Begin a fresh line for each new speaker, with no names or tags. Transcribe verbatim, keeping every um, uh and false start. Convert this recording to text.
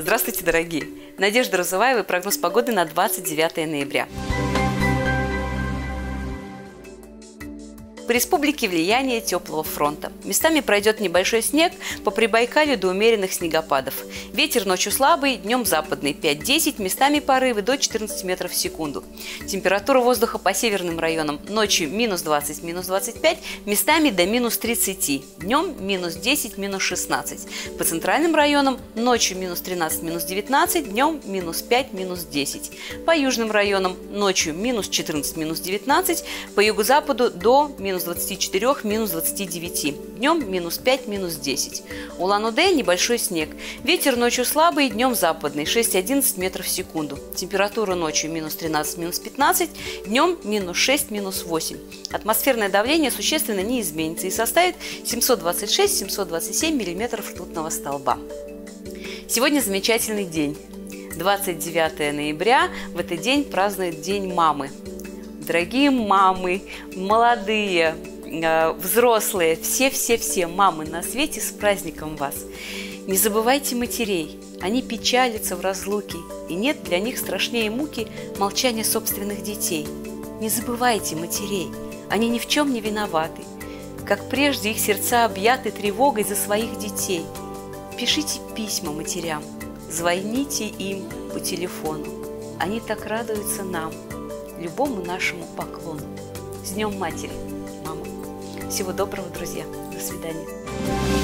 Здравствуйте, дорогие! Надежда Розуваева и прогноз погоды на двадцать девятое ноября. По республике влияние теплого фронта. Местами пройдет небольшой снег, по Прибайкалью до умеренных снегопадов. Ветер ночью слабый, днем западный пять-десять, местами порывы до четырнадцати метров в секунду. Температура воздуха по северным районам ночью минус двадцать, минус двадцать пять, местами до минус тридцати, днем минус десять, минус шестнадцать. По центральным районам ночью минус тринадцать, минус девятнадцать, днем минус пять, минус десять. По южным районам ночью минус четырнадцать, минус девятнадцать, по юго-западу до минус двадцати четырёх, минус двадцати девяти, днем минус пять, минус десять. Улан-Удэ небольшой снег. Ветер ночью слабый, днем западный шесть-одиннадцать метров в секунду. Температура ночью минус тринадцать, минус пятнадцать, днем минус шесть, минус восемь. Атмосферное давление существенно не изменится и составит семьсот двадцать шесть — семьсот двадцать семь миллиметров ртутного столба. Сегодня замечательный день. двадцать девятое ноября. В этот день празднует День мамы. Дорогие мамы, молодые, взрослые, все-все-все мамы на свете, с праздником вас! Не забывайте матерей, они печалятся в разлуке, и нет для них страшнее муки молчания собственных детей. Не забывайте матерей, они ни в чем не виноваты, как прежде их сердца объяты тревогой за своих детей. Пишите письма матерям, звоните им по телефону, они так радуются нам, любому нашему поклону. С Днем Матери, мама! Всего доброго, друзья! До свидания!